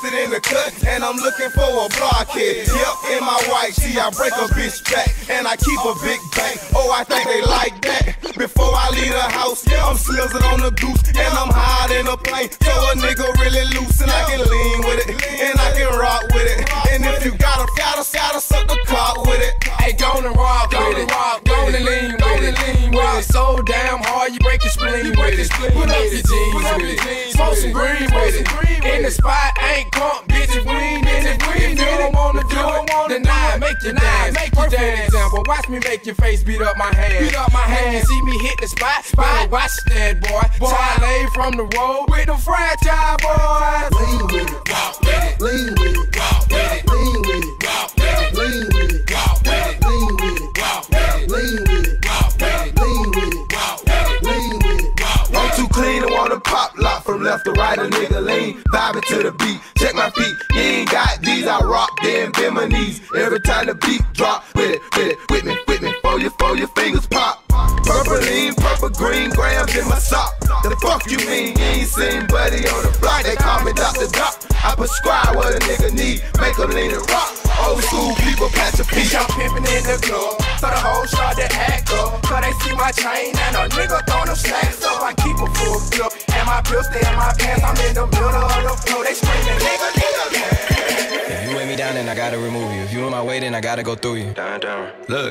posted in the cut, and I'm looking for a blockhead. Yep, in my white tee, I break a bitch back, and I keep a big bang. Oh, I think they like that. Before I leave the house, I'm slizzing on the goose, and I'm high in a plane. So a nigga really loose, and I can lean with it, and I can rock with it. And if you gotta suck the cock with it. Hey, gonna rock with it, gonna lean with it. So damn hard, you break your spleen with it. Put up your jeans with it, smoke some green with it. In the spot, ain't caught, bitches lean in it. If you don't wanna do it, deny it, make you dance. Perfect example, watch me make your face beat up my hand. See me hit the spot, better watch that boy. Charlie from the road with the franchise boys. Lean with it, walk with it, lean with it, walk with it, lean with it, walk with it, lean with it, walk with it, lean with it, walk with it, lean with it, walk with it, lean with it, walk with it, lean with it. I'm too clean to wanna pop lock from left to right, a nigga lean, vibing to the beat. Check my feet, you ain't got these, I rock them, bend my knees. Every time the beat drop, with me, for your fingers pop. Purple lean, purple green, grams in my sock. The fuck you mean? You ain't seen Buddy on the block, they call me Dr. Doc. I prescribe what a nigga need, make a lean and rock. Old school people patch a piece. I'm pimping in the club, so the whole start to act up. Cause they see my chain and a nigga throw them stacks up. I keep a full clip, and my pills stay in my pants. I'm in the middle of the floor, they screaming nigga. If you weigh me down, then I gotta remove you. If you in my way, then I gotta go through you. Down. Look.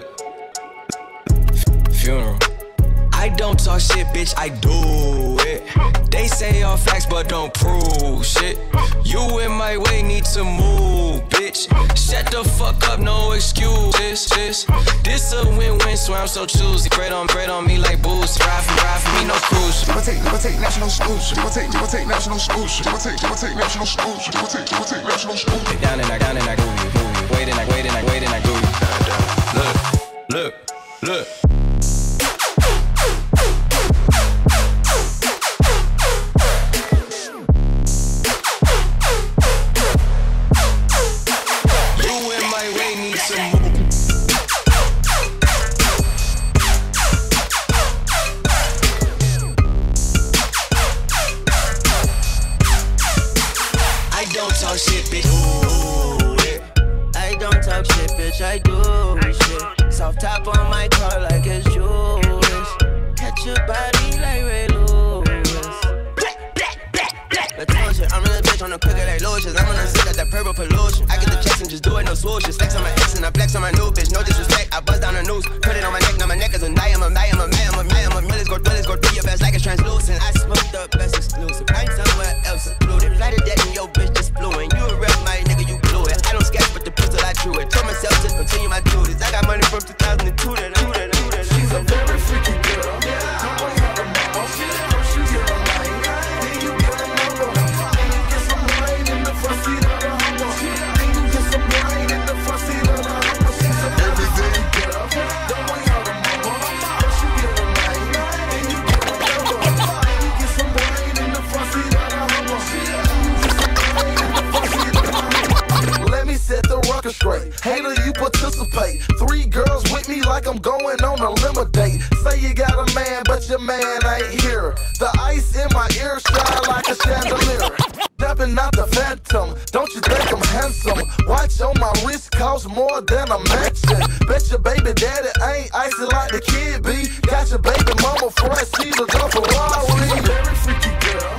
Funeral. I don't talk shit, bitch, I do it. They say all facts, but don't prove shit. You in my way, need to move, bitch. Shut the fuck up, no excuses. This a win-win, so I'm so choosy. Bread on me like booze. Ride for me, no cruise. Never take national schools. Never take national schools. Never take national schools. Never take national schools. Lay down and I do you. Wait and I do you. Look. I do shit. Soft top on my car like it's Julius. Catch your body like Ray Lewis. I'm in a bitch on the cookie like lotions. I'm on a zip like that purple pollution. I get the checks and just do it, no swooshes. Flex on my ex and I flex on my new bitch. No disrespect, I buzz down the news. Put it on my neck, now my neck is a knife. I'm a Let's go through your best like it's translucent. I smoked up, best exclusive. I'm somewhere else included. Light a dead and your bitch just blew in. You a rep, my nigga, you blew it. I don't sketch, but the pistol I drew it. Told myself just continue my duties. I got money from 2002 that she's a very freaky girl. Straight. Hater, you participate. 3 girls with me like I'm going on a limo date. Say you got a man, but your man ain't here. The ice in my ear shine like a chandelier. Stepping out the phantom, don't you think I'm handsome? Watch on my wrist cost more than a mansion. Bet your baby daddy ain't icy like the kid be. Got your baby mama front seat up for Raleigh. Very freaky girl.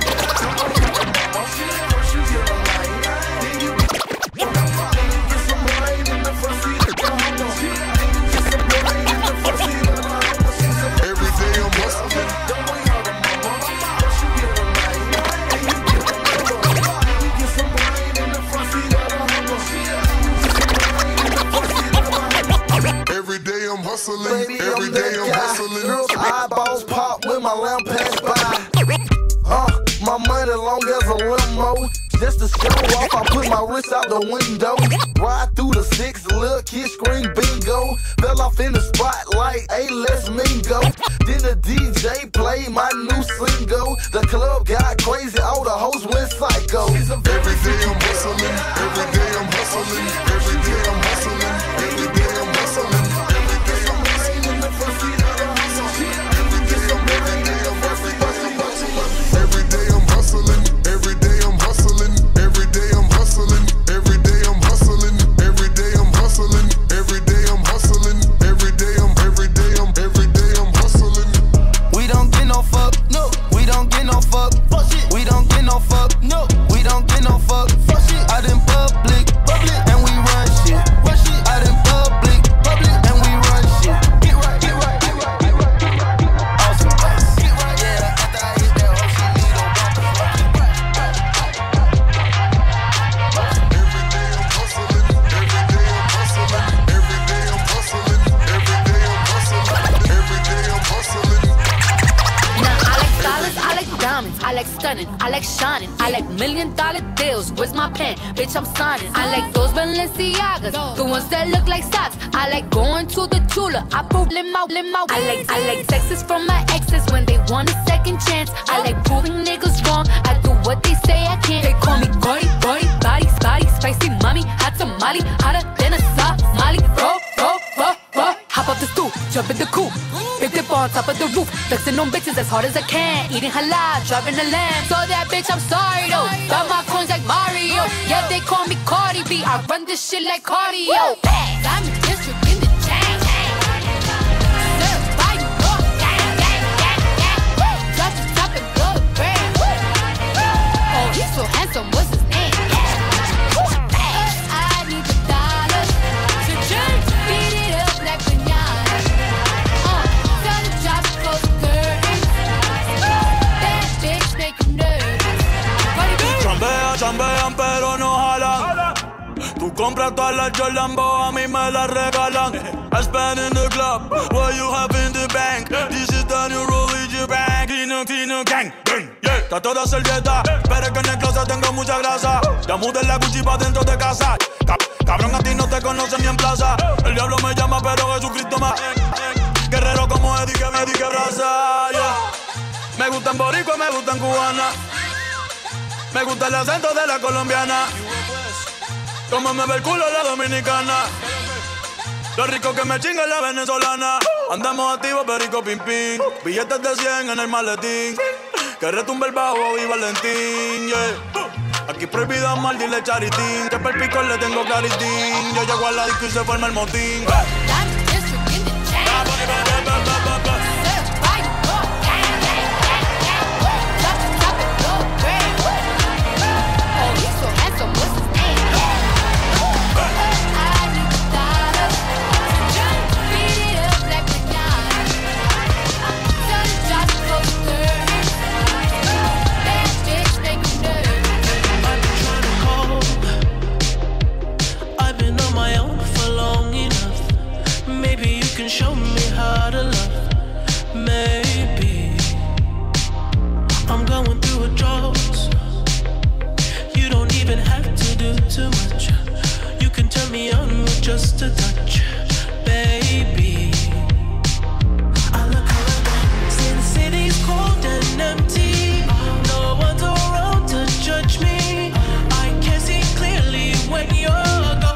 Baby, every day I'm hustling. Girls' eyeballs pop when my lamp pass by. My money long as a limo. Just to show off, I put my wrist out the window. Ride through the 6, little kid scream bingo. Fell off in the spotlight, hey, let's mingo. Then the DJ played my new single. The club got crazy, all the hoes went psycho. Every day I'm hustling. Every day I'm hustling. Every day I'm hustling. Every day I'm hustling. Every day I'm hustling. stunning, I like shining. I like $1 million deals, where's my pen? Bitch, I'm signing. I like those Balenciagas, the ones that look like socks. I like going to the Tula, I put limo. I like texts from my exes when they want a second chance. I like proving niggas wrong, I do what they say I can't. They call me Gordy, body, spicy mommy, hot tamale, hotter than a Somali. Roll. Hop up the stoop, jump in the coupe, big dip on top of the roof, flexing on bitches as hard as I can, eating halal, driving a lamb. So that bitch, I'm sorry though, got my coins like Mario. Yeah, they call me Cardi B, I run this shit like cardio. I'm in district in the chain. Drop the top and blow the brand. Oh, he's so handsome, what's his name? I need the dollars to change, beat it up like pinata. Tell the job to close the curtains. That bitch make you nervous. Chambean pero no jalan. Tú compras todas las Jolambo, a mí me las regalan. I spend in the club, what you have in the bank. This is the new rule with your bank. Tino gang, yeah. Trato de hacer dieta, pero es que en el closet tengo mucha grasa. Ya mudé la Gucci pa' dentro de casa. Cabrón, a ti no te conocen ni en plaza. El diablo me llama, pero Jesucristo más. Guerrero como Eddie que abraza, yeah. Me gustan boricua, me gustan cubana. Me gusta el acento de la colombiana. Como me ve el culo la dominicana. Lo rico que me chinga la venezolana. Andamos activos, perico pim pim. Billetes de 100 en el maletín. Que retumbe el bajo y Valentín, yeah. Aquí prohibido mal, dile charitín. Que per pico le tengo claritín. Yo llego a la disco y se forma el motín. Show me how to love. Maybe I'm going through a drought. You don't even have to do too much. You can turn me on with just a touch, baby. I look around, see the city's cold and empty. No one's around to judge me. I can see clearly when you're gone.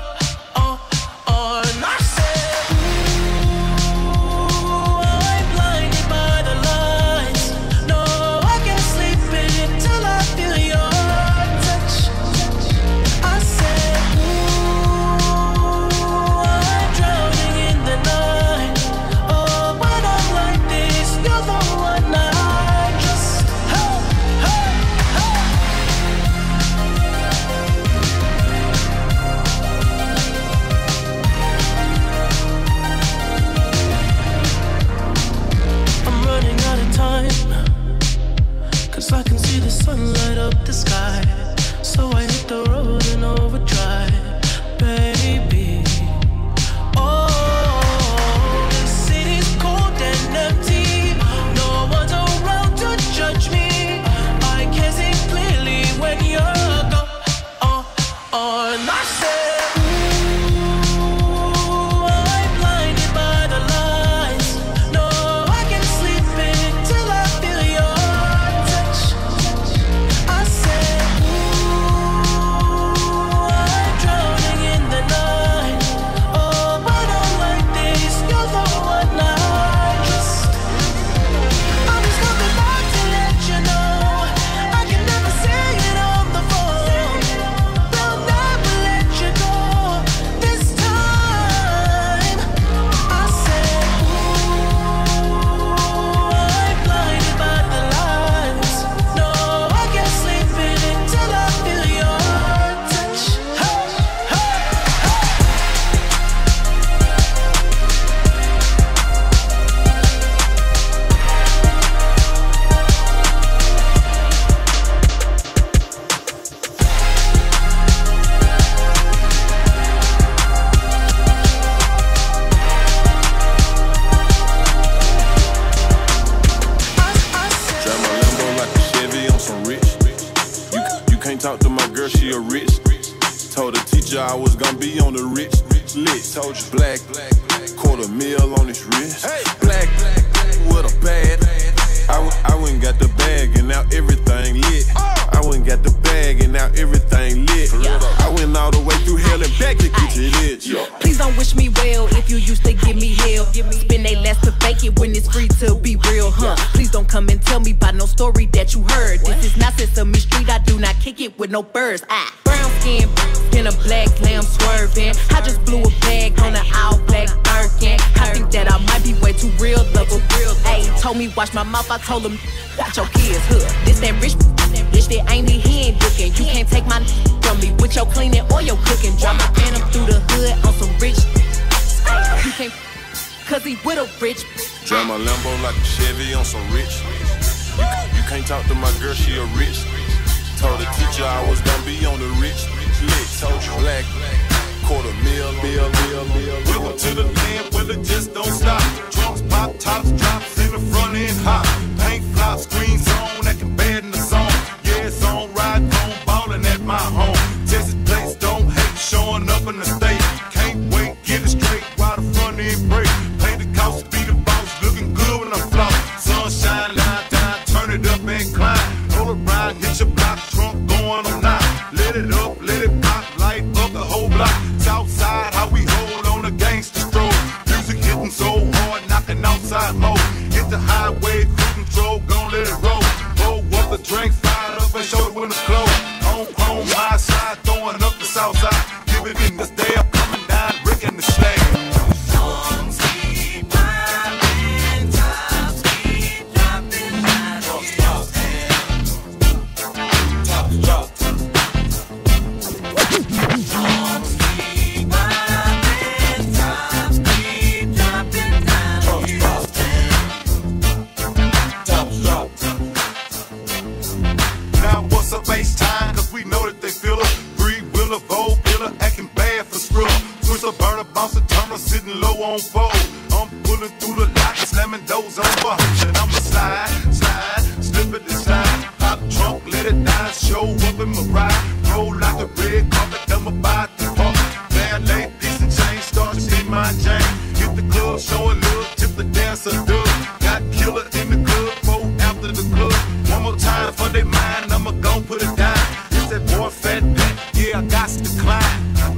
I can see the sun light up the sky, so I hit the road in overdrive, baby. Oh, the city's cold and empty. No one's around to judge me. I can see clearly when you're gone. And I said, you teacher I was gonna be on the rich lit. Told you black, $250,000 on his wrist. Black with a bad. I went and got the bag and now everything lit. I went and got the bag and now everything lit. I went all the way through hell and back to get you lit. Please don't wish me well if you used to give me hell. Spend they last to fake it when it's free to be real, huh? Please don't come and tell me about no story that you heard. This is not Sesame Street, I do not kick it with no birds. Brown skin, in a black lamb swerving. I just blew a bag on an all black Birkin. I think that I might be way too real, double real. Ayy, told me watch my mouth, I told him got your kids hood. This that rich that ain't me, he ain't looking. You can't take my from me with your cleaning or your cooking. Drive my phantom through the hood on some rich. You can't, cause he with a rich. Drive my Lambo like a Chevy on some rich. You can't talk to my girl, she a rich. Told the teacher I was gonna be on the rich lit. Told you black, $250,000. Welcome to the land where the just don't stop. Drums pop, tops drops in the front end hop. Paint flop, screen zone, acting bad in the song. Yeah, it's on, ride home, ballin' at my home. Texas place, don't hate, showing up in the state. Can't wait, get it straight while the front end break. Play the coast, be the boss, looking good when I'm floss. Sunshine, line down, turn it up and climb. Roll around, hit your block, trunk going on now. Let it up, let it pop, light up the whole block. Southside, how we hold on the gangster stroll. Music hitting so hard, knocking outside mode. Hit the highway, cruise control, gon' let it roll. Roll up the drink, fired up and show it when it's closed. On chrome, high side, throwing up the south side. Give it in the stay up, coming down, Rick and the slag. Songs keep popping, tops keep dropping, tops drop. Tops drop. Songs keep popping, tops keep dropping, tops drop. Tops drop. Now what's a bass time? Cause we know that they feel it. Three-wheeler, four-wheeler, acting bad for Skrilla. Twist a burner, bounce a turner, sitting low on fold. I'm pulling through the lock, slamming doors on for and I'ma slide, slip it and slide. Pop trunk, let it die, show up in my ride. Roll like a red carpet, I'm about to pump. Valet, piece and chain, start to see my chain. Hit the club, showing love, tip the dancer dub. Got killer in the club, four after the club. One more time for they mind, I'ma gon' put it down. It's that boy fat back, yeah, I got to climb.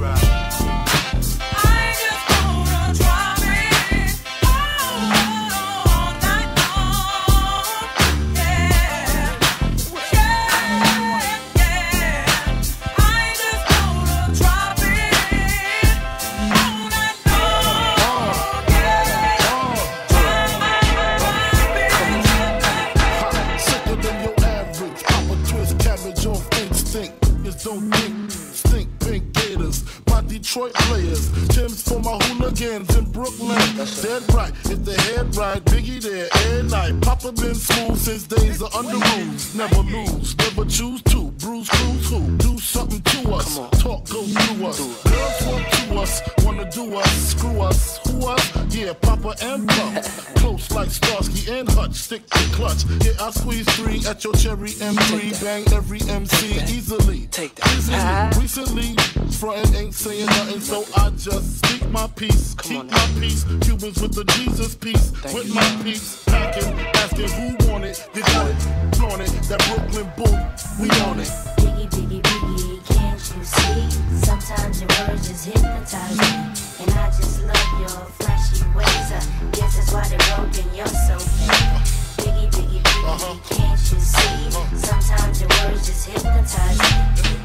Detroit players, Tim's for my hooligans in Brooklyn. Dead right, if the head right, Biggie there, every night. Papa been smooth since days of under rules. Never lose, never choose to. Bruise, cruise, who? Do something to us. Talk goes through us. Girls want to us, wanna do us, screw us. Who us? Yeah, Papa and Pump. Close like Starsky and Hutch, stick to clutch. Yeah, I squeeze 3 at your cherry M3. Bang every MC easily. Recently, frontin' ain't saying nothing, so I just speak my peace. Keep my peace. Cubans with the Jesus peace. With my peace. Packing, asking who want it. They want it, flaunt it. That Brooklyn bull, we on it. Biggie, biggie, biggie, can't you see? Sometimes your words just hypnotize me. And I just love your flashy ways. I guess that's why they're broken, you're so fake. Biggie, biggie, biggie, can't you see? Sometimes your words just hypnotize me.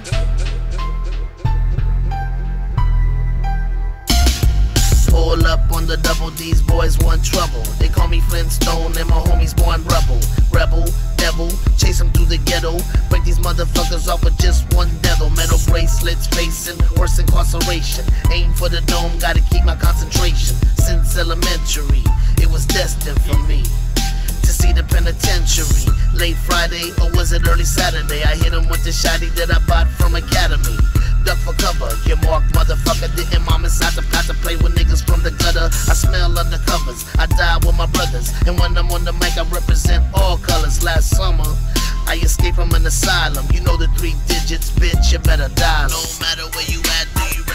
All up on the double, these boys want trouble. They call me Flintstone and my homies born rebel. Rebel, devil, chase them through the ghetto. Break these motherfuckers off with just one devil. Metal bracelets, facing worse incarceration. Aim for the dome, gotta keep my concentration. Since elementary, it was destined for me to see the penitentiary. Late Friday, or was it early Saturday? I hit him with the shotty that I bought from Academy. Duck for cover, get marked, motherfucker. Didn't mom inside the pot to play with niggas from the gutter. I smell undercovers, I die with my brothers. And when I'm on the mic, I represent all colors. Last summer, I escaped from an asylum. You know the 3 digits, bitch, you better dial. No matter where you at, do you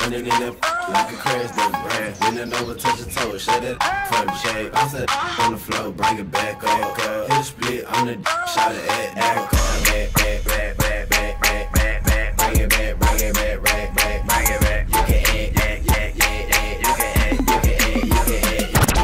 Running in the like a crash dump. Bending over, touch your toes, shut it for the shade. I said on the floor, bring it back up. Hit a split on the shot it at back, back, back, back, back, back, back, back, bring it back, bring it back, back, back, bring it back. You can add, yeah, you can add, you can add, you can add, you can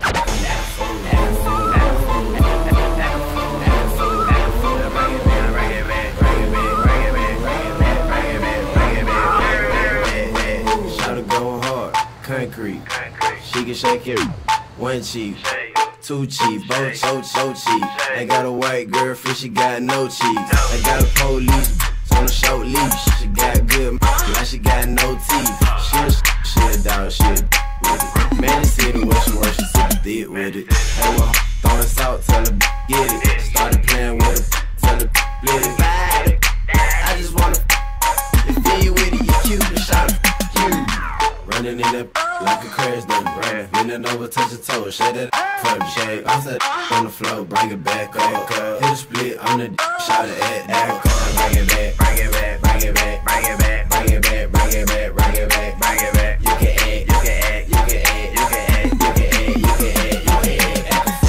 concrete. She can shake it, one cheek, two cheek, both so cheap. I got a white girlfriend, she got no cheeks. I got a police on a short leash. She got good, like she got no teeth. She a dog, she a with it. Man, the city where she works, she super thick with it. Hey, well, throwing salt, tell her get it. Started playing with her, tell her split it. I just wanna if you with it, you cute, and shot her. Running in that like a crash dump. Bending over, touch your toes, shut it for the shade. I said on the floor, bring it back up. Hit a split on the shot it at back. Bring it back, bring it back, bring it back, bring it back, bring it back, bring it back, bring it back, bring it back. You can add, you can add, you can add, you can add, you can add, you can add, you can add.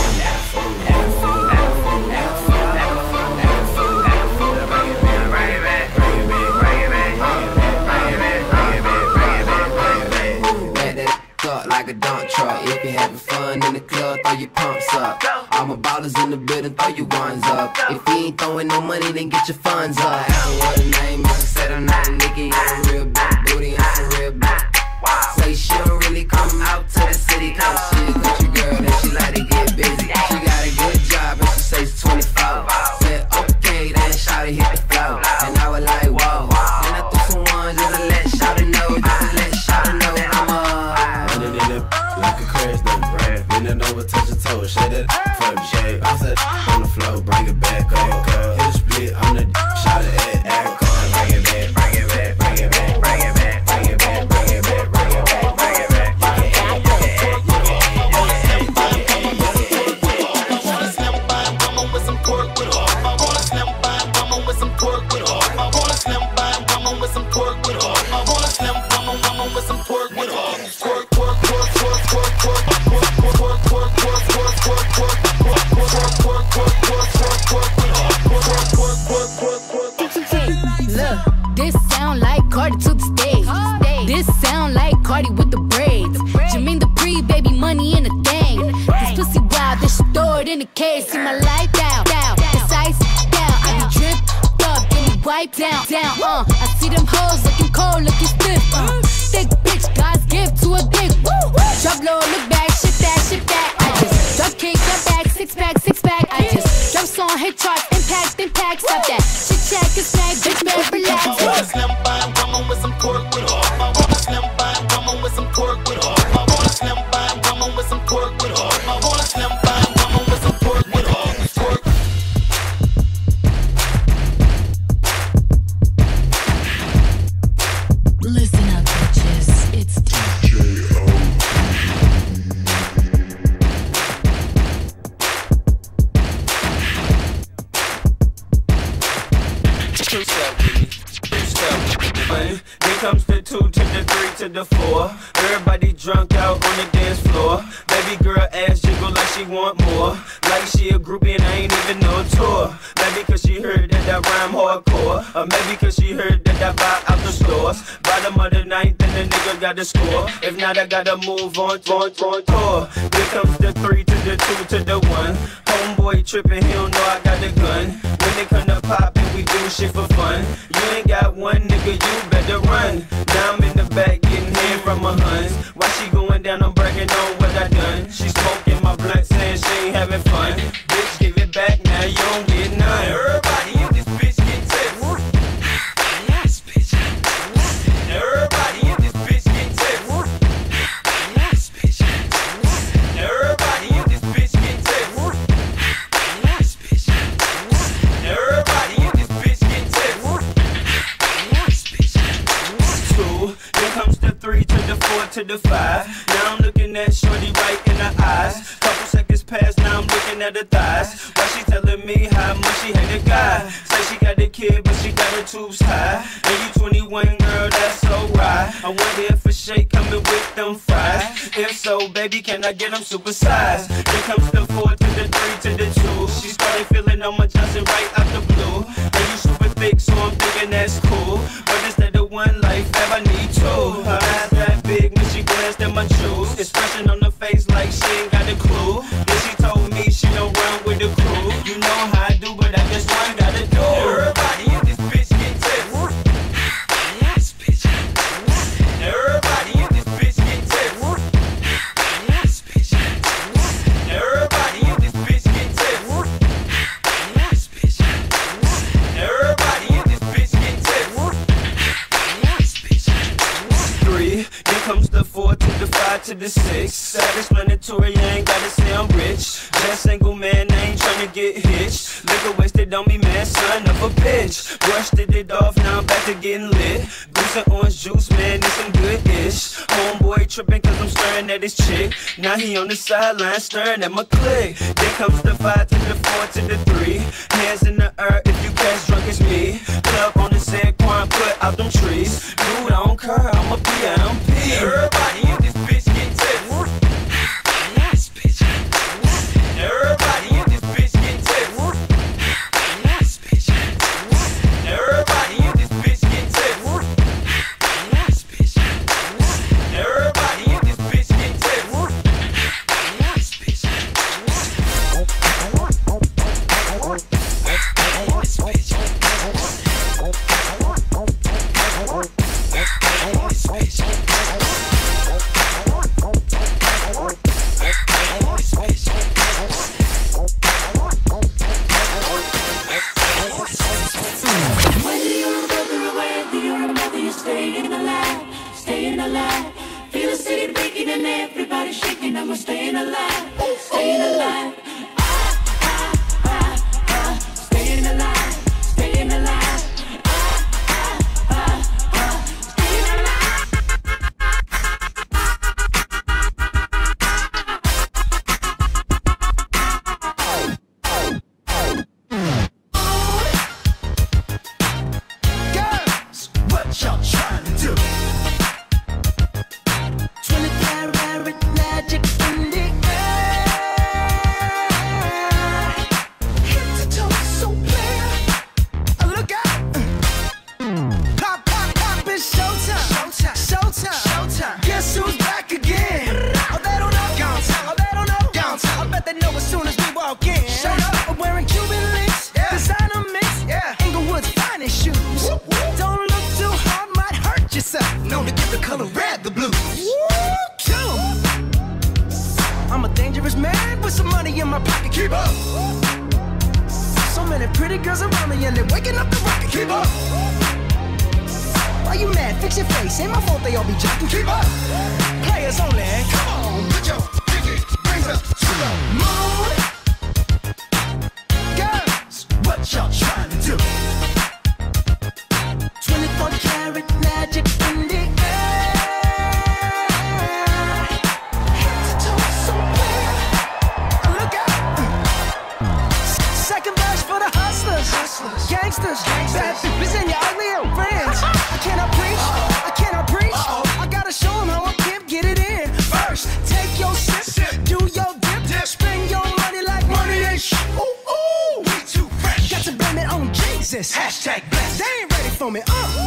Like a dump truck. If you're having fun in the club, throw your pumps up. All my ballers in the building, throw your ones up. If you ain't throwing no money, then get your funds up. I asked her what her name is, she said I'm not a nigga, I'm a real big booty, I'm some real big. Say she don't really come out to the city, cause she a country girl and she like to get busy. She got a good job and she say she's 24. Said okay, then shawty hit the floor. And I was like, whoa. And I threw some ones just to let shawty know, just to let shawty know I'm like a crash dump. Bending over, touch your toes, shut it for the shade. I said on the floor, bring it back up. Hit a split on the shot it at back. Bring it back, bring it back, bring it back, bring it back, bring it back, bring it back, bring it back, bring it back. You can add, you can add, you can add, you can add, you can add. I wanna slam by woman with some pork with her. I wanna slam by woman with some pork with her. I wanna slam by woman with some pork with her. I wanna slam woman with some pork with her. Look, this sound like Cardi to the stage. This sound like Cardi with the braids. Jermaine the baby money in a thing. This pussy wild, this shit throw it in the case. See my light down, this ice down. I be dripped up, get me wiped down. I see them hoes looking cold, looking stiff. Thick bitch, God's gift to a dick. Drop low, look back, shit that. I just drop kick, get back, six pack. I just drop song, hit charts, impact, stop that. Shit check, it's snack, bitch, better relax. I wanna slam by woman with some pork with her. I wanna slam by woman with some pork with her. I wanna slam by woman with some pork with her. I wanna slam by woman with some pork with her. Listen up, bitches. It's DJ Here comes the 2 to the 3 to the 4. Everybody drunk out on the dance floor. Baby girl ass jiggle like she want more. Like she a groupie and I ain't even no tour. Maybe cause she heard that I rhyme hardcore. Or maybe cause she heard that I buy out the stores. Bottom of the ninth and the nigga got the score. If not, I gotta move on tour. Here comes the 3 to the 2 to the 1. Homeboy trippin', he don't know I got the gun. When it come to poppin', we do shit for fun. You ain't got one nigga, you better run. Now I'm in the back getting head from my huns. While she going down, I'm bragging on what I done. She smoking my blunt, saying she ain't having fun. Bitch, give it back, now you don't get none. Everybody in this bitch get tips. Yes, bitch. Now everybody in this bitch get tips. Yes, bitch. Now everybody in this bitch get tips. Yes, bitch. Now everybody in this bitch get tips. Yes, bitch. 2, here comes the 3 to the 4 to the 5. Now I'm looking at shorty right in the eyes. Couple seconds past, now I'm looking at her thighs. While she telling me how much she hate a guy. lie. Say she got the kid, but she got her tubes high. And you 21, girl, that's so right. I wonder if a shake coming with them fries. If so, baby, can I get them supersized? Here comes the 4 to the 3 to the 2. She started feeling on my Johnson right out the blue. And you super thick, so I'm thinking that's cool. But instead of one life, I need two. Her eyes that big when she glanced at my shoes. Expression on the face like she ain't got a clue. Then she told me she don't run with the crew. You know how I do, but I just one gotta do. Everybody in this bitch get tips. Yes, bitch. Everybody in this bitch get tips. Yes, bitch. Everybody in this bitch get tips. Yes, bitch. Everybody in this bitch get tips. Yes, bitch. 3, then comes the 4 to the 5 to the 6. Self-explanatory, I ain't gotta say I'm rich. Just single man, I ain't tryna get hitched. Liquor wasted on me, man, son of a bitch. Brushed it off, now I'm back to getting lit. Goose and orange juice, man, it's some good-ish. Homeboy tripping cause I'm staring at his chick. Now he on the sideline staring at my click. Then comes the 5 to the 4 to the 3. Hands in the air if you catch drunk as me. Club on the San Juan, put out them trees. Dude, I don't care, I'm a PMP. Everybody in this bitch get tips. Yes, bitch. Everybody in this bitch get tips. Yes, bitch. Everybody in this bitch get tips. Yes, bitch. Everybody in this bitch get tips. Yes, bitch. Staying alive. Feel the city breaking and everybody shaking. I'm staying alive, staying alive. Staying alive, staying alive. Staying alive. Girls, what y'all trying to do? 24-karat magic in the air. Head to toe, so clear. Look out! Pop, pop, pop, it's showtime. Showtime, showtime, showtime. Guess who's back again? Oh, they don't know. Gone time. Oh, they don't know. Gone time. I bet they know as soon as we walk in. Shut up. I'm wearing Cuban links. Yeah. Designer mix. Yeah. Inglewood's finest shoes. Whoop, whoop. Don't look too hard, might hurt yourself. Known to give the color red the blues. I'm a dangerous man with some money in my pocket. Keep up. So many pretty girls around me and they're waking up the rocket. Keep up. Why you mad? Fix your face. Ain't my fault they all be jocking. Keep up. Players only. Come on, put your pinky rings up to the moon. Girls, what y'all trying to do? 24-karat magic in the air. Head to toe, so clear. Look out. Second verse for the hustlers. Gangsters. Bad bitches and your ugly old friends. I cannot preach. I cannot preach. I gotta show them how a pimp get it in. First, take your sip. Do your dip. Spend your money like money ain't shit. Ooh, ooh. We too fresh. Got to blame it on Jesus. Hashtag blessed. They ain't ready for me.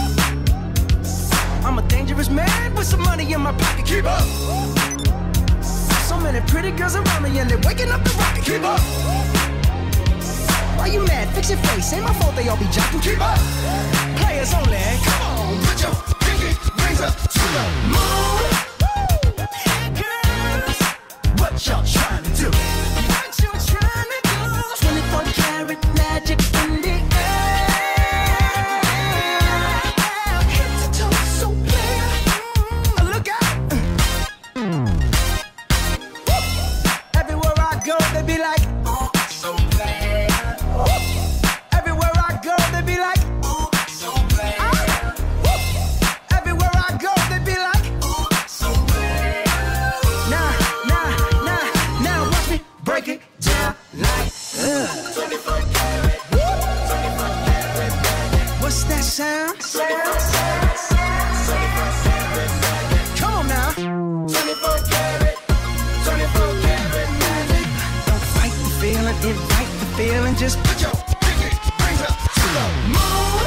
I'm a dangerous man with some money in my pocket. Keep up. So many pretty girls around me and they're waking up the rocket. Keep up. Why you mad? Fix your face. Ain't my fault they all be jocking. Keep up. Players only. Come on, put your pinky rings up to the moon. Girls, what y'all trying to do? What you trying to do? 24-karat magic in the air. Head to toe, so clear. Look out. Everywhere I go, they be like, oh, so bad. Everywhere I go, they be like, oh, so bad. Everywhere I go, they be like, oh, so sound. Come on now. 24 karat magic. Don't fight the feeling, invite the feeling. Just put your pinky rings up to the moon.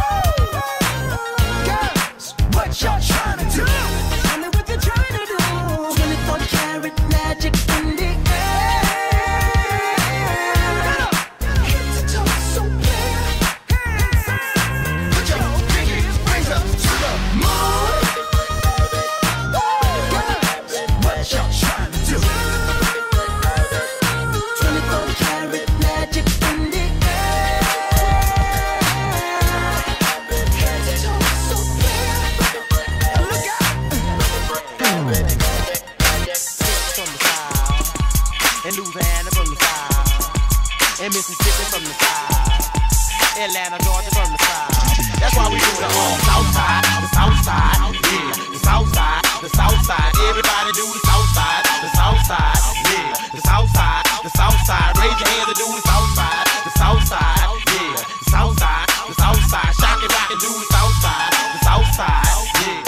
Girls, what y'all trying to do? Tell me what you're trying to do. 24 karat magic in the air. Head to toe, so clear. Put your pinky rings up to the moon. Girls, what y'all trying to do? 24 karat magic in the air. Head to toe, so clear. Look out. From the south, and Louisiana from the south, and Mississippi from the south, Atlanta, Georgia from the south. That's why we do the south side, the south side, yeah, the south side, the south side. Everybody do the south side, the south side, yeah, the south side, the south side. Raise your hands and do the south side, the south side, yeah, the south side, the south side. Shock it, rock and do the south side, the south side, yeah,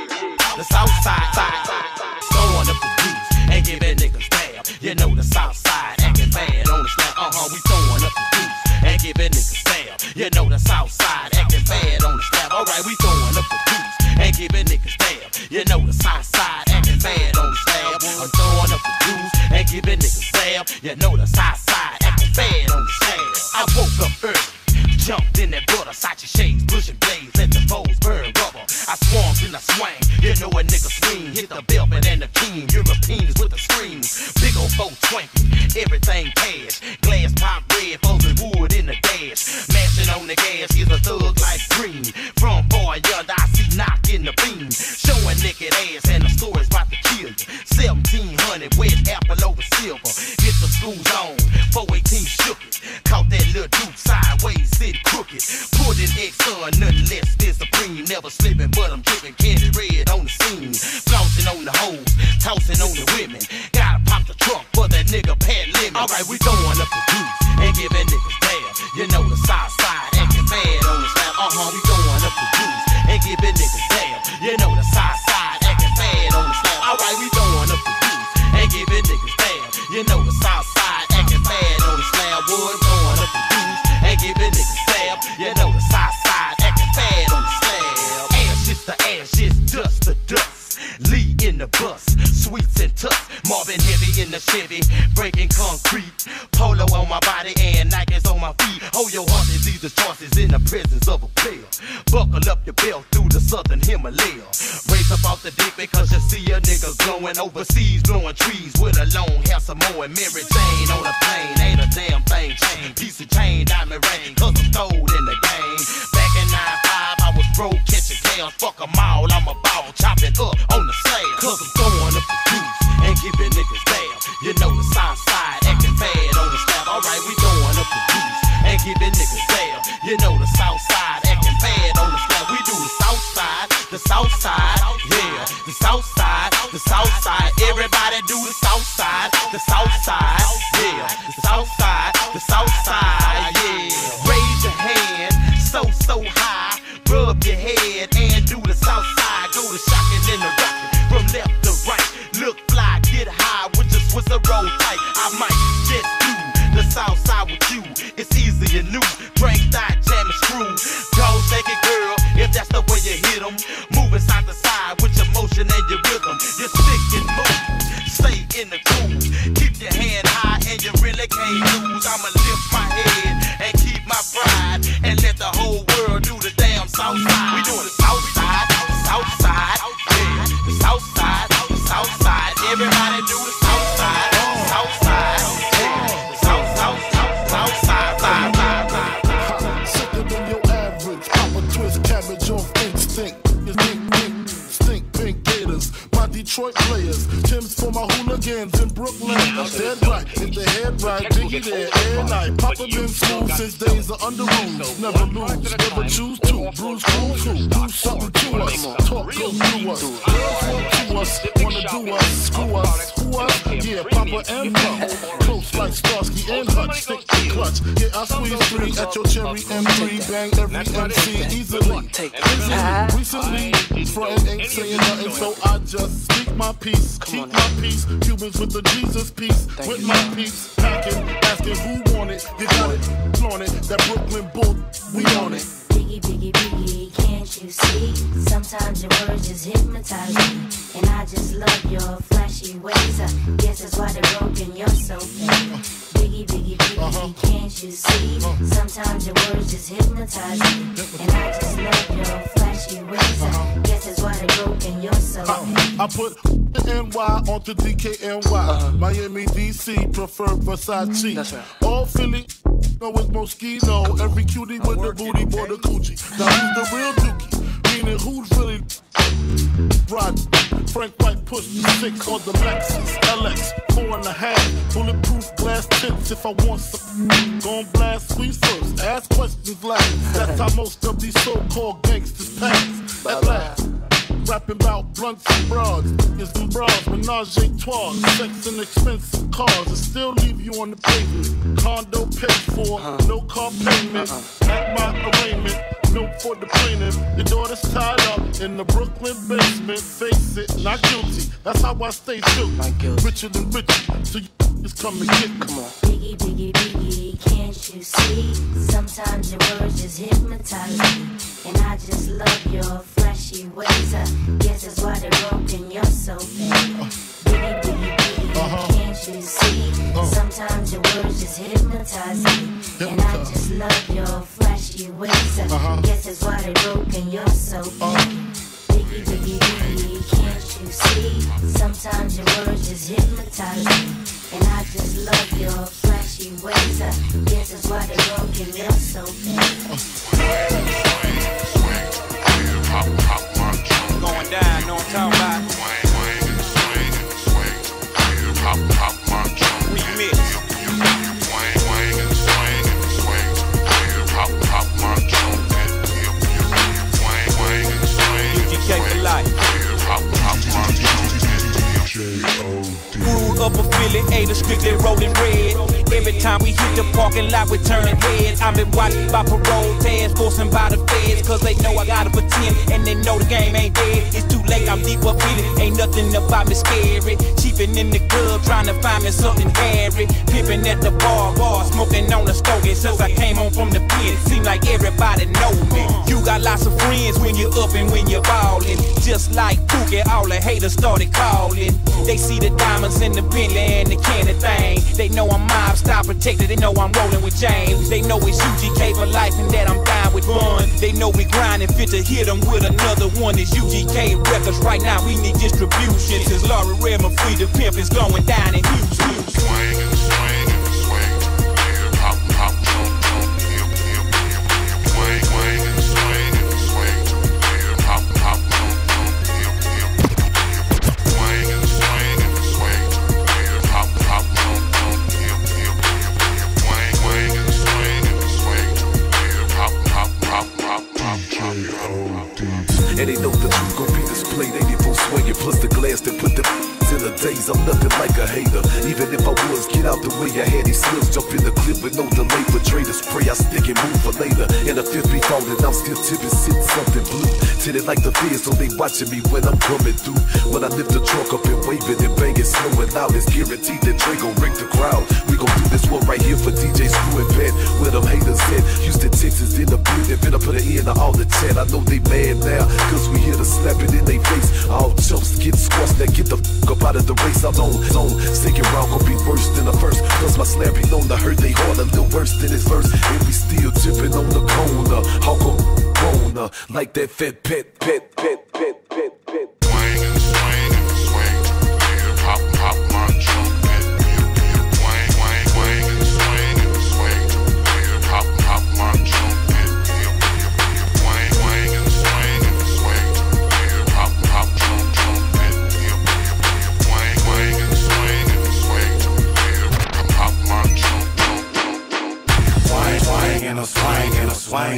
the south side, throwing up the juice and giving niggas stab. You know the south side acting bad on the snap. We throwing up the juice and giving niggas stab. You know the south side acting bad on the snap. Alright, we throwing up the juice and giving niggas stab. You know the south side acting bad on the slab. I'm throwing up the juice and giving niggas stab. You know the south side acting bad on the slab. I woke up early, jumped in that butter, Sachi shades, pushing blades, let the foes burn rubber. I swarmed in a swing, you know a nigga swing, hit the velvet and the king, Europeans with the screams, big ol' 420, everything cash, glass pop red, frozen wood in the dash, mashing on the gas, he's a thug like green, from far yonder I see knock in the beam, showing naked ass and the story's about to kill you, 1700 wet apple over silver, hit the school zone, 418 shook it, caught that little dude sideways, sit crooked, pulled an X-on, nothing less than supreme, never slipping, but I'm dripping candy red on the scene, flossing on the hoes, tossing on the women, gotta pop the trunk for that nigga Pat Lemon. Alright, we throwing up the juice and giving niggas bad, you know the south side acting bad on the slab. We throwing up the juice and giving niggas bad, you know the south side acting bad on the slab. Alright, we throwing up the juice and giving niggas bad, you know the south side acting bad on the slab. Wood throwing up the juice and giving niggas bad, you know the south side acting bad on the slab. Ashes to ashes, dust to dust. Lee in the bus, sweets and tucks, Marvin heavy in the Chevy, breaking concrete, polo on my body and Nikes on my feet. Hold your horses, these are choices in the presence of a player. Buckle up your belt through the southern Himalaya. Raise up off the dick because you see a nigga glowing overseas, blowing trees with a long hair Samoan Mary Jane on a plane. Ain't a damn thing changed. Piece of chain, diamond ring, cause I'm throwed in the game. Back in 95, I was broke, catching tails, fuck 'em all, I'm a ball, chopping up on the slab. Cause I'm throwing up the juice and giving niggas bad. You know the south side acting bad on the slab. Alright, we throwing up the juice and giving niggas bad. You know the south side acting bad on the slab. We do the south side, yeah, the south side, the south side. Everybody do the south side, yeah, the south side, yeah. Raise your hand, so high, rub your head and do the south side. Go to shocking and the rocking from left to right. Look fly, get high with your Swisser roll tight. I might just do the south side with you. It's easy and new. Drink that jam and screw. Don't shake it, girl, if that's the way you hit 'em. Moving side to side with your motion and your rhythm. You stick and move, stay in the groove. Keep your hand high and you really can't lose. I'ma lift my head and keep my pride and let the whole world do the damn south side. We doing the south side, yeah, the south side, everybody do the south side, yeah, the south side. Sicker than your average, Papa twist cabbage off instinct. Stink pink gators, my Detroit players. Tim's for my hooligans in Brooklyn. Dead right, if the head right, dig Biggie there, every night. Papa been smooth since days of under rules. Never lose, never choose to. Bruise, cool. Do something to us. Talk, go through us. Girls want to us, wanna do us. Screw us, who us? Yeah, Papa and Pump. Close like Starsky and Hutch. Stick to clutch. Yeah, I squeeze 3 at your cherry M3. Bang every MC easily. Recently, frontin' ain't saying nothing, so I just speak my peace. Keep my peace. Cubans with the Jesus peace. With my peace. Packing, asking who want it. You got it, flaunt it. That Brooklyn bull, we on it. Biggie, can't you see? Sometimes your words just hypnotize me. And I just love your flashy ways. I guess that's why they're broken, you're so fake. Biggie, can't you see? Sometimes your words just hypnotize me. And I just love your flashy ways. I guess that's why they're broken, you're so fake. I put NY onto DKNY. Miami, DC, prefer Versace. That's right. All Philly, know it's Moschino. Every cutie with the booty, boy, the coochie. Now who's the real dookie? Meaning who's really Rod? Frank White pushed the 6 on the Lexus LX 4.5. Bulletproof glass tips if I want some. Gon' blast squeeze first, ask questions last. That's how most of these so-called gangsters pass. At last. Rapping about blunts and broads, niggas and bras, menage a trois, sex and expensive cars, and still leave you on the pavement. Condo paid for, no car payment. At my arraignment, note for the plaintiff. Your daughter's tied up in the Brooklyn basement. Face it, not guilty. That's how I stay true. Richer than richer, so you just come and get me. Come on. Biggie, can't you see? Sometimes your words just hypnotize me. And I just love your flashy ways. I guess that's why they're broken, you're so fake. Biggie, can't you see? Sometimes your words just hypnotize me. And I just love your flashy ways. I guess that's why they're broken, you're so fake. Biggie, can't you see? Sometimes your words just hypnotize me. And I just love your flashy ways. I guess that's why they're broken, you're so fake. Going down, know what I'm talking about? Remix. UGK for life. Grew up a Philly, ate a strictly rolling red. Every time we hit the parking lot, we turning heads. I'm been watched by parole task forcing by the feds, cause they know I gotta pretend, and they know the game ain't dead. It's too late, I'm deep up in it. Ain't nothing about me scary. Cheapin' in the club, trying to find me something hairy. Pimpin' at the bar, smoking on the stogie. Since I came home from the pit, seem like everybody know me. You got lots of friends when you're up and when you're ballin'. Just like Pookie, all the haters started calling. They see the diamonds in the Bentley and the candy thing. They know I'm mob style protected. They know I'm rolling with James. They know it's UGK for life and that I'm down with fun. They know we grinding fit to hit them with another one. It's UGK Records. Right now we need distribution. Since Laurie Redmond free the pimp is going down in Houston. And they know the truth gon' be displayed. 84 swinging plus the glass that put the in the days. I'm nothing like a hater. Even if I was, get out the way. I had these slips jump in the clip with no delay. For traders spray, I stick and move for later. And the fifth be falling, I'm still tipping, sitting something blue. Tinted like the feds, so they watching me when I'm coming through. When I lift the truck up and waving and banging, slowing out, it's guaranteed that Dre gon' ring the crowd. We gon' do this one right here for DJ Screw and Ben. Where them haters at? Houston, Texas, in the building. Better put an end to all the chat. I know they mad now, cause we here to slap it in they face. All jumps get squashed, now get the fuck up out of the race. I'm on zone. Second round gon' be worse than the first. Plus my slap be known to hurt they heart a little worse than his verse. And we still tipping on the corner. Hawk on corner. Like that fat pet.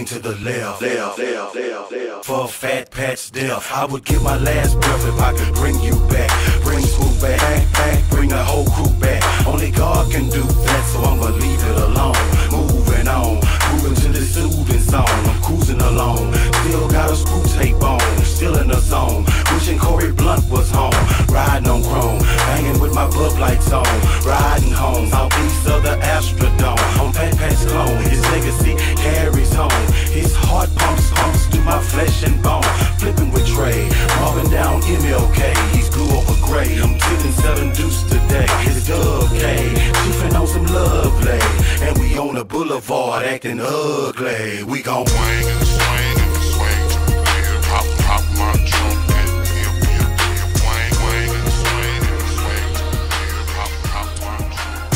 to the left. For a fat patch death, I would give my last breath if I could bring you back. Bring school back, bring a whole crew back. Only God can do that, so I'ma leave it alone. Moving on, moving to the soothing zone. I'm cruising along, still got a screw tape on, still in the zone. Wishing Corey Blunt was home, riding on chrome, banging with my bub lights on, riding home, southeast of the Astrodome. On Pat Pat's clone, his legacy carries on. His heart pumps through my flesh and bone. Flipping with Trey, mobbing down MLK. He's glue over gray. I'm tipping 7 deuce today. It's Doug K, chiefin' on some lovely, and we on the boulevard acting ugly. We gon' swing and swing and swing to the beat. Pop my trunk and swing and swing and swing to the beat. Pop my trunk.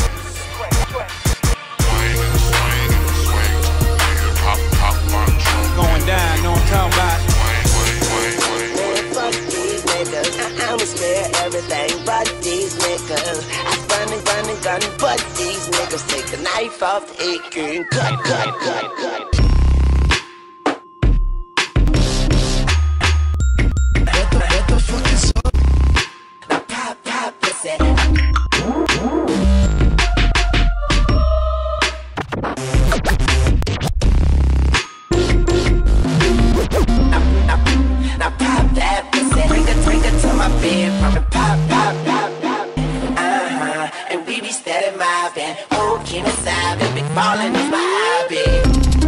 Swing and swing and swing to the beat. Pop my trunk. Going down, know what I'm talking about. Man, fuck these niggas. I'ma spare everything but these niggas. I run and gun, but these niggas take the knife off the AK and cut. What the fuck is up? Now pop, pussy. Now pop that pussy. Bring it to my bed from the pop. And we be steady mobbing. Oh, King is sobbing. Big ballin' is my hobby.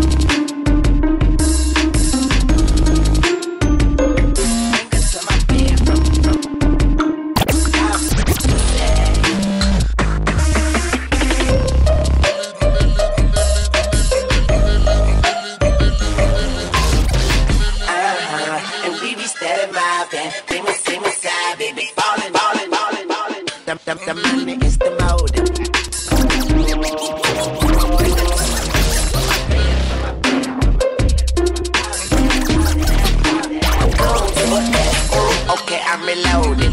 The money is the motive. Okay, I'm reloaded.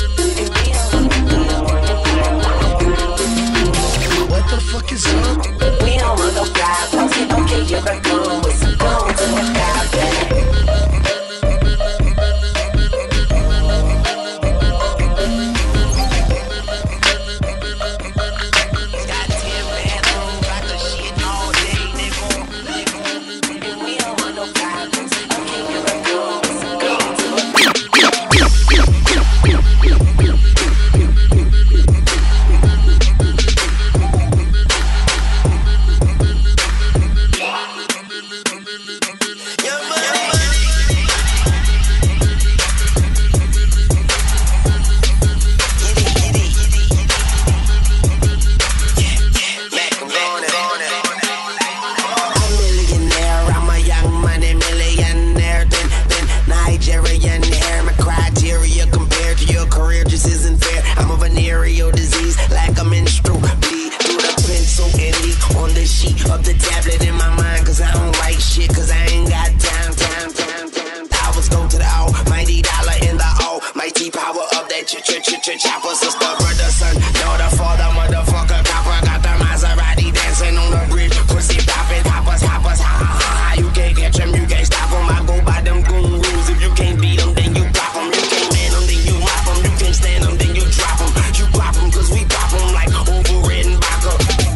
What the fuck is up? We don't want no problems. Okay, you're a girl with some bones in the goddamn. Chopper, sister, brother, son, daughter, father, motherfucker, copper, got the Maserati dancing on the bridge, pussy poppin', hoppers, ha, you can't catch them, you can't stop them, I go by them goon rules, if you can't beat them, then you pop them, you can't man them, then you mop them, you can't stand them, then you drop them, you pop them, cause we pop them like over red and vodka,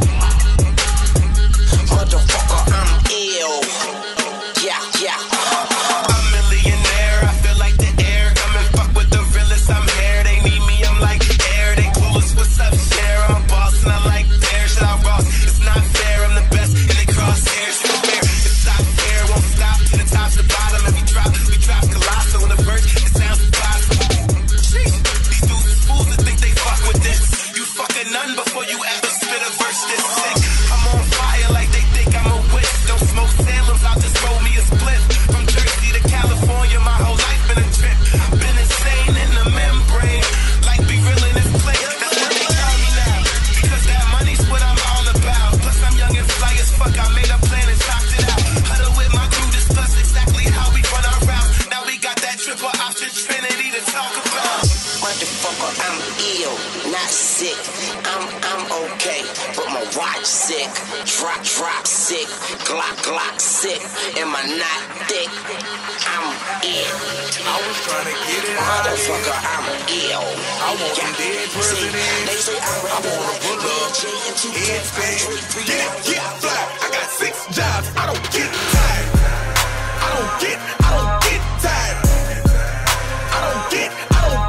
motherfucker, I'm ill, yeah, I'm a millionaire, I feel like the air, come and fuck with the realest, I'm here, they need me, I'm like air, they clueless, what's up, share, I'm a boss, and I like their shit, I'm Ross, it's not fair, I'm the best, and they crosshairs, it's not fair, won't stop, to the top, to the bottom, and we drop colossal, in the verse, it sounds impossible, jeez, these dudes is fools that think they fuck with this, you fucking none before you ever spit a verse this sick, I'm on fire like they think I'm a witch, don't smoke Salem's, I'll just roll me a split, from Jersey to California, my whole life been a trip, been insane in the membrane, like be real in this place, that's what they call me now, because that money's what I'm all about, plus I'm young and fly as fuck, I made a plan and chopped it out, huddle with my crew, discuss exactly how we run our route, now we got that triple option trinity to talk about, motherfucker, I'm ill, not sick, I'm okay, but my watch sick, drop, sick, Glock, sick. Am I not thick? I'm it. I was trying to get it out. Motherfucker, I'm ill. I want them dead presidents. They say I wanna pull up, head spin, get fly. I got 6 jobs, I don't get tired. I don't get tired. I don't get tired.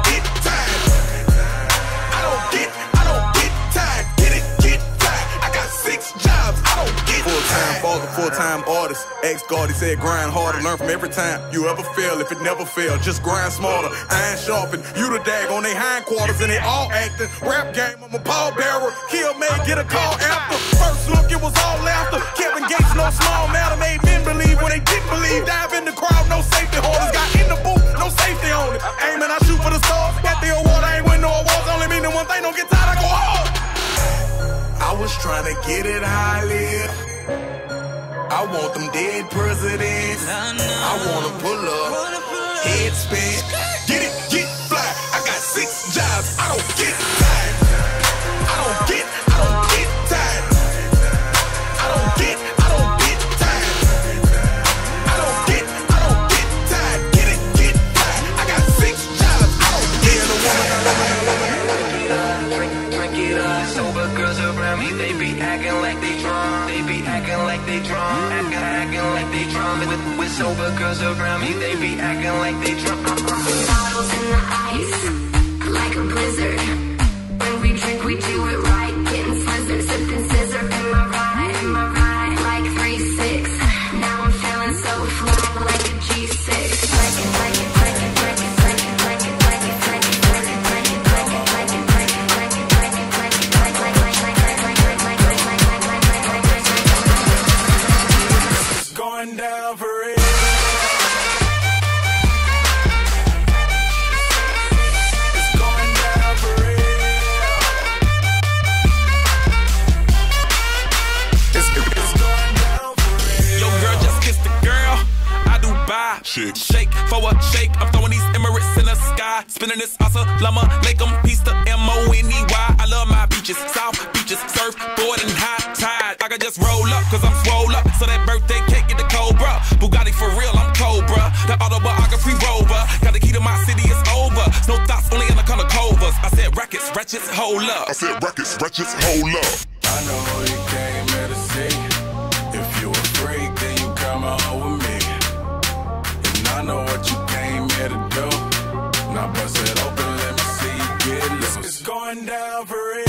Get tired. I got 6 jobs, I don't get Full-time father, full-time artist. Ex-guard, he said grind harder, learn from every time you ever fail. If it never fail, just grind smarter. Iron sharpened, you the dag on they hindquarters and they all acting. Rap game, I'm a pallbearer. Kill may get a call after. First look, it was all laughter. Kevin Gates, no small matter, made men believe when they didn't believe. Dive in the crowd, no safety holders. Got in the booth, no safety on it. Aiming, I shoot for the stars. Got the award, I ain't win no awards. Only mean the one thing, don't get tired, I go hard. I was trying to get it how I live. I want them dead presidents. I wanna pull up, head spin, get fly. I got 6 jobs, I don't get tired. I don't get tired. I don't get tired. I don't get tired. Get fly. I got 6 jobs, I don't get Drink it up. Sober girls around me, they be acting like they drunk. They be acting like they drunk. Acting like they drunk. With sober girls around me, they be acting like they drunk. Bottles in the ice, like a blizzard. When we drink, we do it right. Getting slizzard, sipping scissor. Am I right? Like 3-6. Now I'm feeling so fly, like a G6. going down for real. Shake for a shake, I'm throwing these Emirates in the sky. Spinning this asa, llama, lake 'em, piece to M-O-N-E-Y. I love my beaches, south beaches, surfboard and high tide. I can just roll up, cause I'm swole up. So that birthday cake get the Cobra. Bugatti for real, I'm Cobra. The autobiography rover. Got the key to my city, it's over. No thoughts, only in the color covers. I said rackets, wretches, hold up. I said rackets, wretches, hold up. I know who you came here to see. If you a freak, then you come on with me. I know what you came here to do. Now bust it open, let me see you get loose. It's going down for real.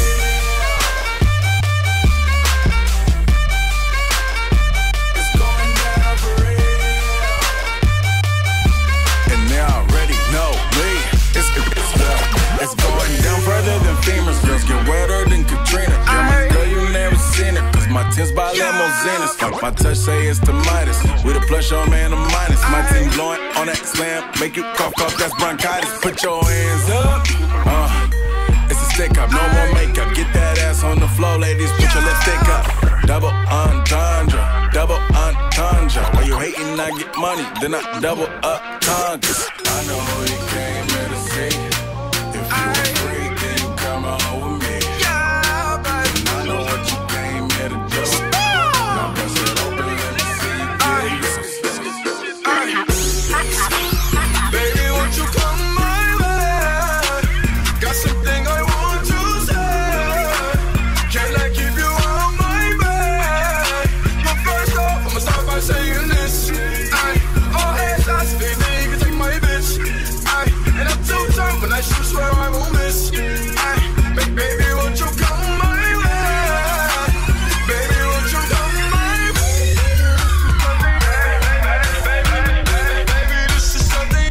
It's going down for real. And they already know me. It's going down further than femurs. Girls get wetter than Katrina. Girl, my girl, you never seen it. Cause my tins by limousines. My touch say it's the Midas. With a plush on man, a minus. My team blowing on that slam. Make you cough, that's bronchitis. Put your hands up. It's a stick up, no more makeup. Get that ass on the floor, ladies. Put your lipstick up. Double entendre. While you hating, I get money. Then I double up tundra. I know who you came here to see. If you a freak, then you come on with me. And I know what you came here to do. Now bust it open, let me see you get loose. Baby, won't you come my way? Got something I want to say. Can I keep you on my bed? But first off, I'ma start by saying this. All headshots, baby, you can take my bitch. And I'm too drunk when I shoot, swear I won't miss. Baby, won't you come my way? Baby, won't you come my way? Baby, this is something.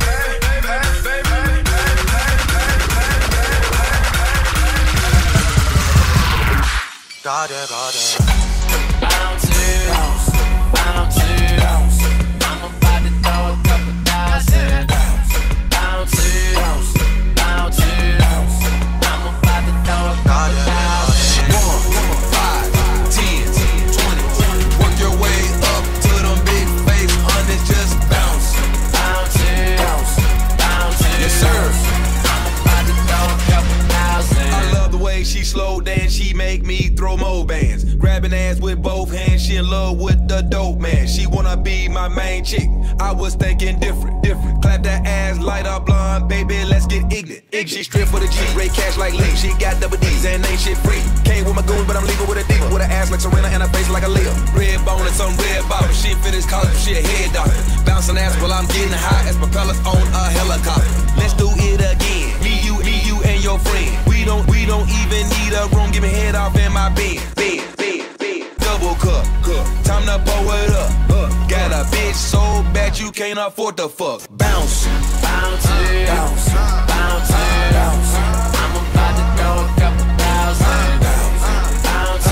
Got it. Bounce. I'm about to throw a couple thousand. Bounce. I'm about to throw a couple thousand. 1, 5, 10, 20. Work your way up to them big face hundreds, just bounce. Yes, sir. I'm about to throw a couple thousand. I love the way she slow dance, she make me throw more bands. Grab Grabbing ass with both hands, she in love with the dope man. She wanna be my main chick. I was thinking different. Clap that ass, light up blonde, baby, let's get ignorant. She stripped for the G, Ray cash like Lee. She got double D's and ain't shit free. Came with my goons, but I'm leaving with a diva. With an ass like Serena and a face like a Leo. Red bone and some red bottom. She finished college, she a head doctor. Bouncing ass while I'm getting high as propellers on a helicopter. Let's do it again. Me, you, and your friend. We don't even need a room. Give me head off in my bed. Double cup. Time to pour it up. Got a bitch so bad you can't afford to fuck. Bounce. Bounce. I'm about to throw a couple thousand. Bounce.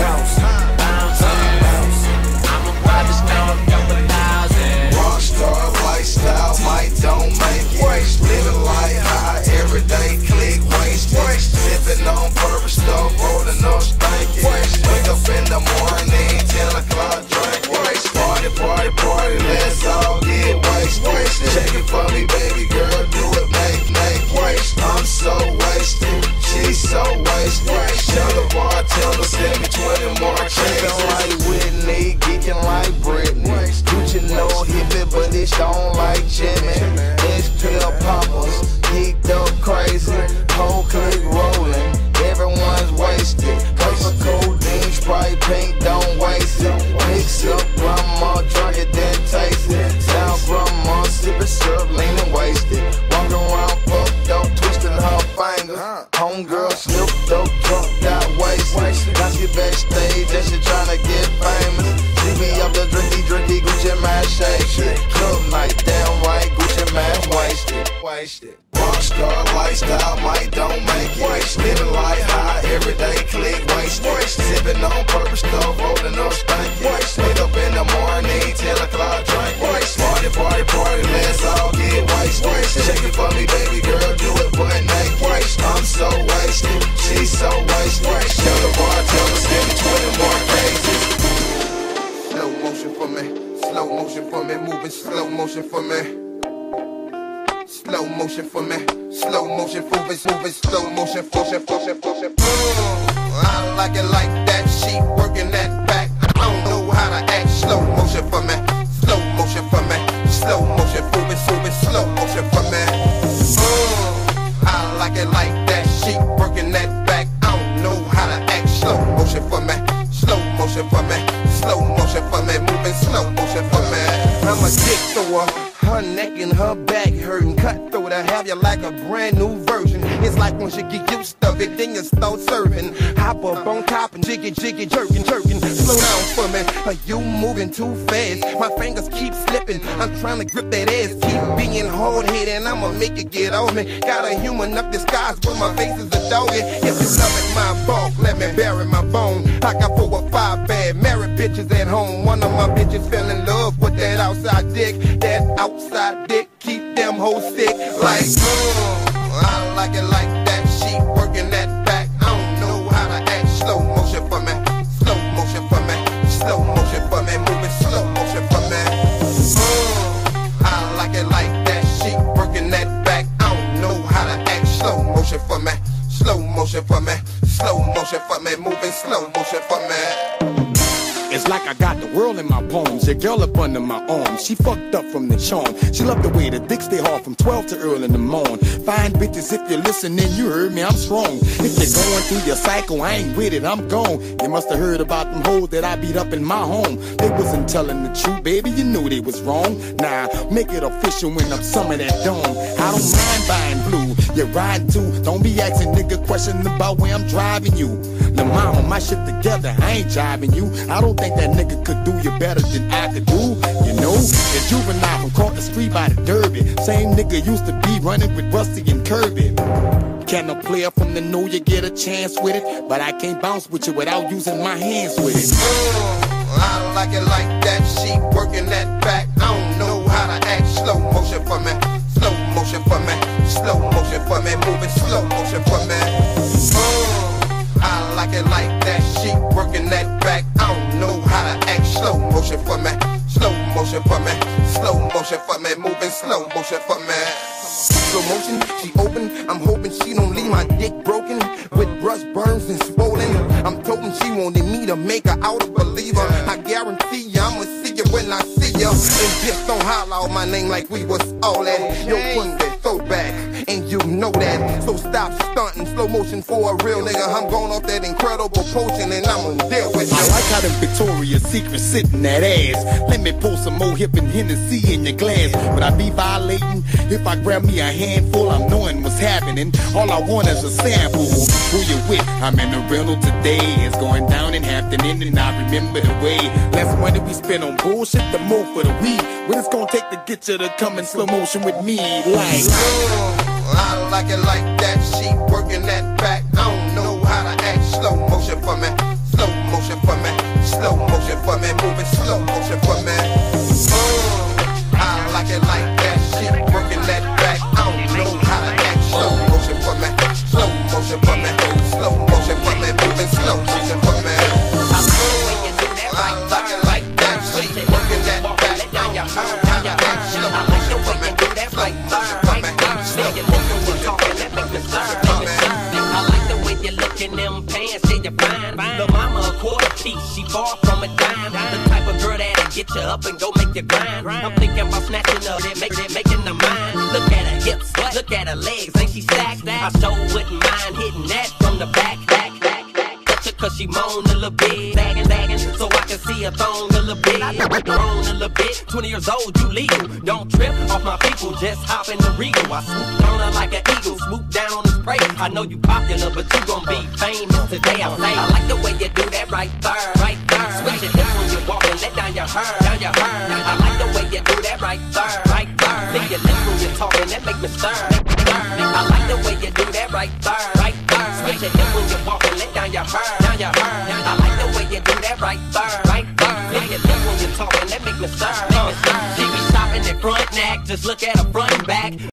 I'm about to throw a couple thousand. Rockstar lifestyle, might don't make it. Living life high, everyday click, waste. Sipping on purpose stuff, rolling up stanky. Wake up in the morning, 10 o'clock, drink. Party, let's all get wasted. Check it for me, baby girl, do it, make waste. I'm so wasted, she's so wasted. Tell the bartender, send me 20 more checks. Geeking like Whitney, geeking like Britney. Gucci no hippie, but it's on like Jimmy. It's pill poppers, geeked up crazy. Whole clique rolling, everyone's wasted. Purple codeine, Sprite, pink, don't waste it. Mix up grandma, drunk it, then taste it. Sound grandma, sipping syrup, leaning wasted. Walking around fucked up, twisting her fingers. Homegirl snooped up, drunk, got wasted. Now she backstage and she tryna get famous. She be up the drinky, Gucci man shake. Club night, damn right, Gucci man wasted. Rockstar lifestyle, might don't make it. Living life high, everyday click, waste. Sipping on purpose stuff, rolling up stanky. Wake up in the morning, 10 o'clock, drink. Party, let's all get wasted. Check it for me, baby girl, do it, but make waste. I'm so wasted, she's so wasted. Tell the bartender, send me 20 more cases. Slow motion for me, moving slow motion for me. Slow motion for me, moving, slow motion. I like it like that, she working that back. I don't know how to act. Slow motion for me, moving, slow motion for me. I like it like that, she working that back. I don't know how to act. Slow motion for me, moving, slow motion for me. I'm a dick thrower. Her neck and her back hurting, cutthroat. I have you like a brand new version. It's like once you get used to it, then you start serving. Hop up on top and jiggy, jerking. Slow down for me, are you moving too fast? My fingers keep slipping, I'm trying to grip that ass. Keep being hard-headed, I'ma make it get on me. Got a human up disguise, but my face is a doggy. If you loving my bulk, let me bury my bone. I got 4 or 5 bad married bitches at home. One of my bitches fell in love with that outside dick. That outside dick keep them hoes sick. Like, I like it like that. She working that back. I don't know how to act. Slow motion for me, moving slow motion for me. I like it like that. She working that back. I don't know how to act. Slow motion for me, moving slow motion for me. It's like I got the world in my palms, your girl up under my arm. She fucked up from the charm. She loved the way the dick stay hard from 12 to early in the morning. Fine bitches, if you're listening, you heard me, I'm strong. If you're going through your cycle, I ain't with it, I'm gone. You must have heard about them hoes that I beat up in my home. They wasn't telling the truth, baby, you knew they was wrong. Nah, make it official when I'm some of that dawn. I don't mind buying blue, you're riding too. Don't be asking nigga questions about where I'm driving you. The mama, my shit together, I ain't jiving you. I don't think that nigga could do you better than I could do. You know, the juvenile from caught the street by the Derby. Same nigga used to be running with Rusty and Kirby. Can a player from the know you get a chance with it? But I can't bounce with you without using my hands with it. I like it like that. She working that back. I don't know how to act. Slow motion for me, moving slow motion for me. I like it like that. She working that back. I don't know how to act. Slow motion for me, moving slow motion for me. slow motion, she open. I'm hoping she don't leave my dick broken with brush burns and swollen. I'm toting she wanted me to make her out a believer. I guarantee ya I'ma see you when I see ya. And just don't holler out my name like we was all that. Yo, put that throwback, and you know that. So stop stunting, slow motion for a real nigga. I'm going off that incredible potion, and I'm gonna deal with you. I like how them Victoria's Secret sitting that ass. Let me pour some more hip and Hennessy in your glass. Would I be violating if I grab me a handful? I'm knowing what's happening. All I want is a sample. Who you with? I'm in the rental today. It's going down in Hampton Inn, and I remember the way. Less money we spend on bullshit, the more for the weed. What it's gonna take to get you to come in slow motion with me? Like, I like it like that. She working that back. I don't know how to act. Slow motion for me. Slow motion for me. Slow motion for me. Moving slow motion for me. I like it like that. She working that back. I don't know how to act. Slow motion for me. Slow motion for me. Slow motion for me. Moving slow motion for me. I like it like that. She working that back. I don't know how to act. Slow motion for me. Slow motion for me. I like the way you look in them pants, yeah, you're fine. The mama a quarter piece, she far from a dime. The type of girl that'll get you up and go make you grind. I'm thinking about snatching up and making the mind. Look at her hips, look at her legs, ain't she stacked? I sure wouldn't mind hitting that from the back. Cause she moan a little bit, sagging, so I can see her thong a little bit, grown a little bit. 20 years old, you legal. Don't trip off my people, just hop in the Regal. I swoop on her like an eagle, swoop down on his prey. I know you popular, but you gon' be famous today. I like the way you do that right there, right there. Switch your hips when you walk and let down your hair, I like the way you do that right there, right there. Lick your lips when you're talking, that make me stir. I like the way you do that right there, right there. Switch your hips when you walk and let down your hair. I like the way you do that right there, right there. Lick your lips when you're talking, that make me stir. She be stopping at front neck, just look at her front and back.